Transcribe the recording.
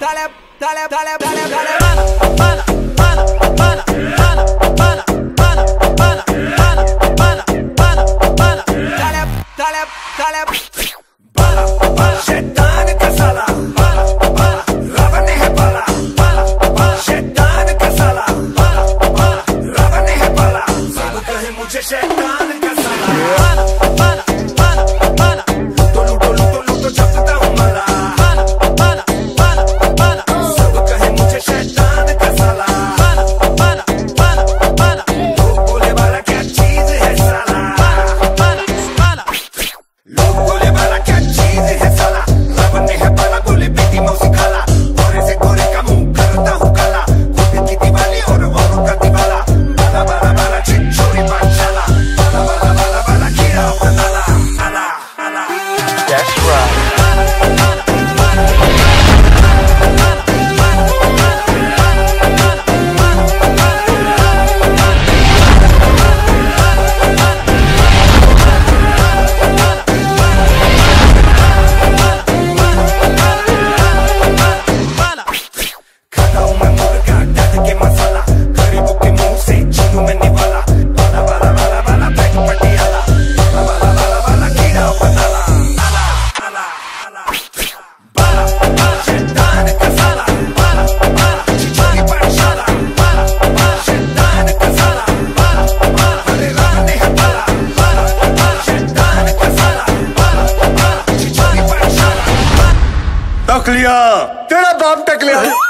शैतान का साला रावण है पाला, शैतान का साला रावण है पाला, सब कहे मुझे शैतान का साला, तो लूटो जपता हूँ माला, सब कहे मुझे शैतान का साला, लोग बोले वाला क्या चीज है साला, लोग बोले वाला क्या चीज है साला, रावण है पाला बोले बेटी मौसी खाला, गोरे से गोरे का मुंह करता हूँ काला, खुद की दिवाली और औरों का दिवाला, बाला बाला बाला छिछोरी पाठशाला, बाला बाला बाला बाला कीड़ा बनाला, आला आला। That's right. टक लिया तेरा बाप टक लिया।